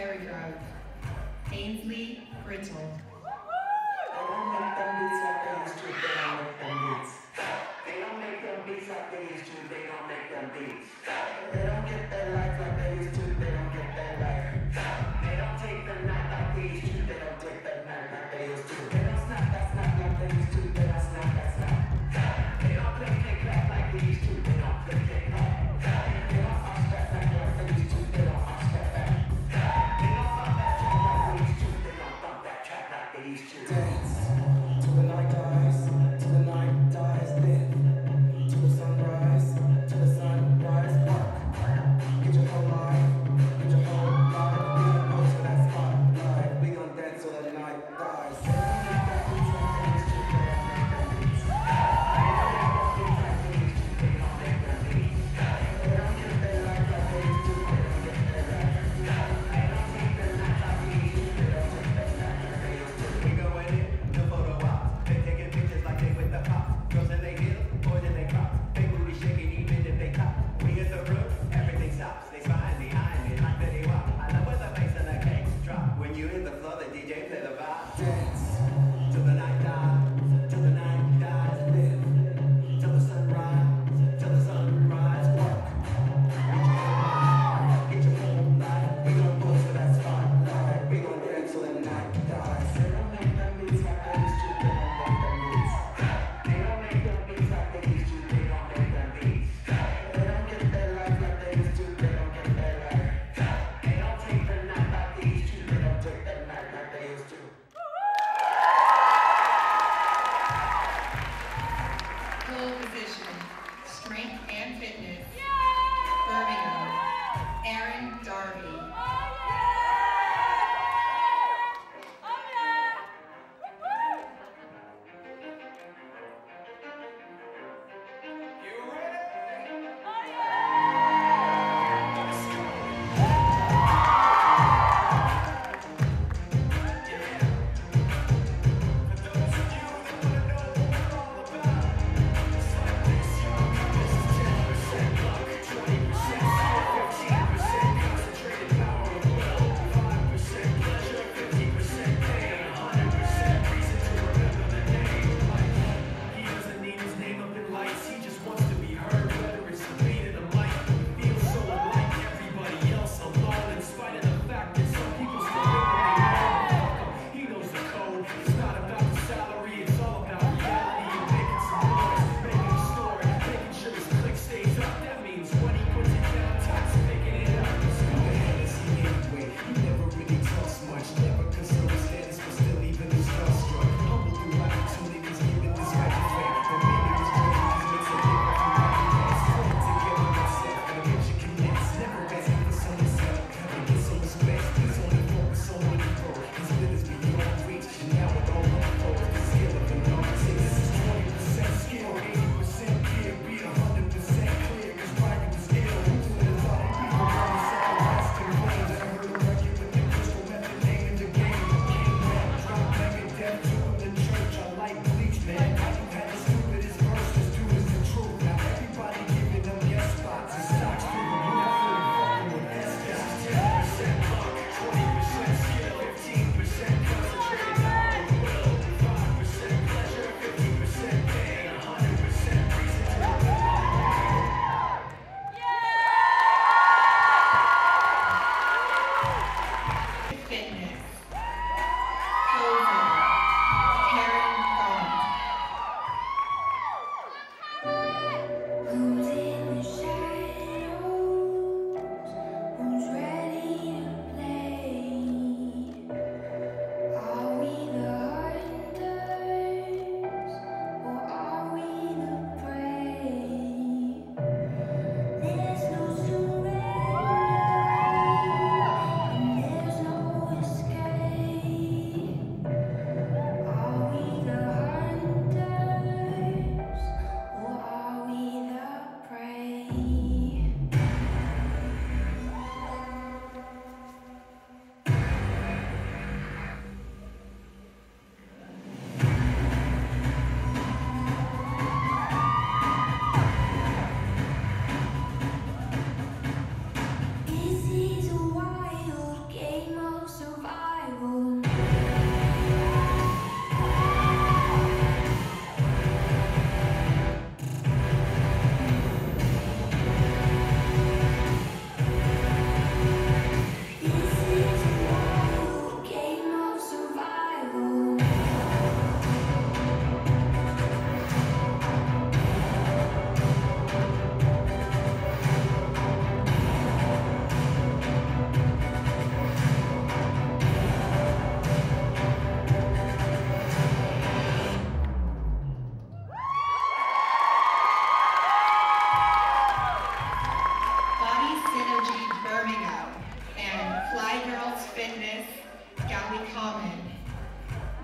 Cherry Drive. Ainsley Brittle. They don't make them beats like they used to. They don't make them beats. They don't make them beats like they used to. They don't make them beats. They don't get their life like they used to. They don't get their life. They don't take the night like they used to. They don't take the night like they used to. They don't snap that snap like they used to. They don't snap that snap. They don't play click clap like they used to. They don't play click clap. They don't off that back like they used to. They don't off that back. They don't bump that track like they used to. They don't bump that track like they used to. Dance till the night dies, till the night dies. Live till the sunrise, till the sunrise. Work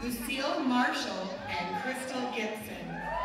Lucille Marshall and Crystal Gibson.